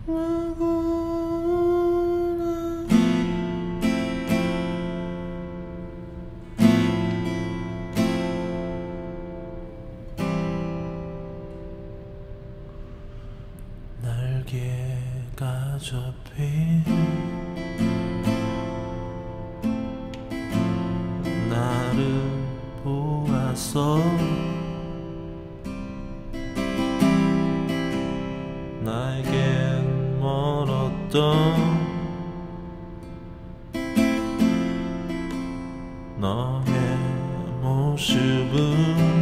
날개가 접힌 나를 보았어. 나에겐 멀었던 너의 모습은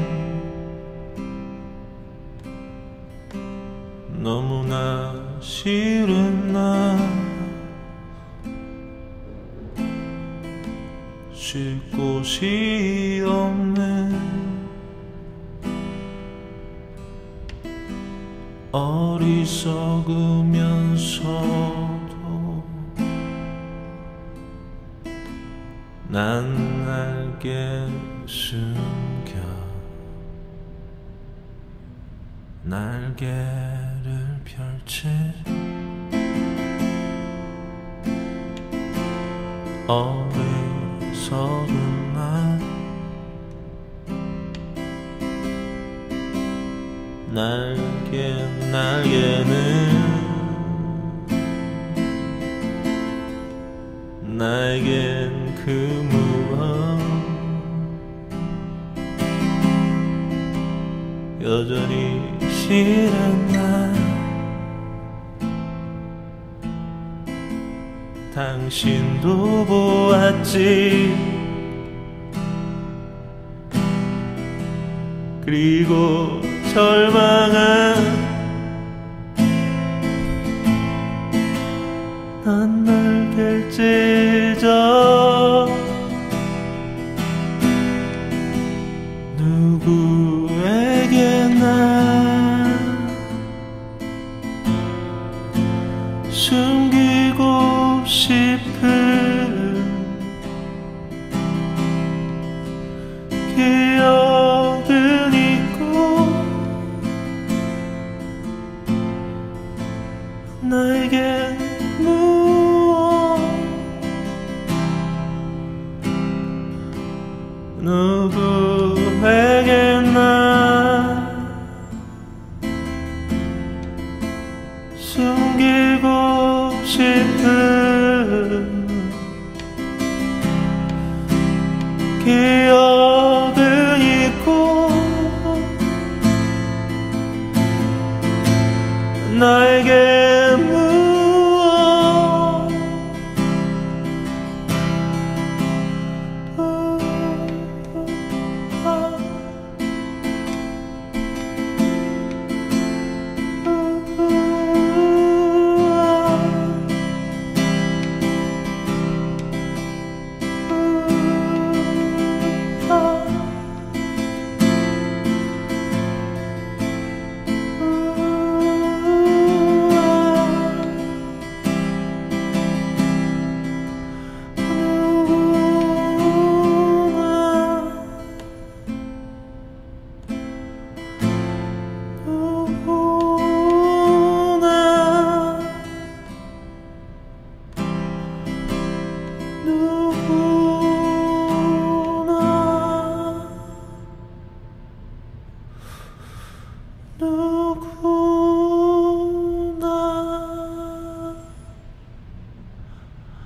너무나 싫은 나 쉴 곳이 없네. 어리석으면서도 난 날개 숨겨 날개를 펼치 어리석은 날 날개는 나에겐 그 무엇 여전히 싫은 날 당신도 보았지. 그리고 절망한 난 날개를 찢어 누구에게나 숨기고 싶은 기억은 있고 나에겐 무엇 누구에게나 숨기고 싶은 기억은 있고 나에게 무엇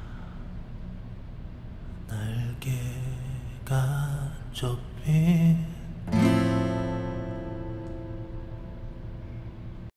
날개가 접힌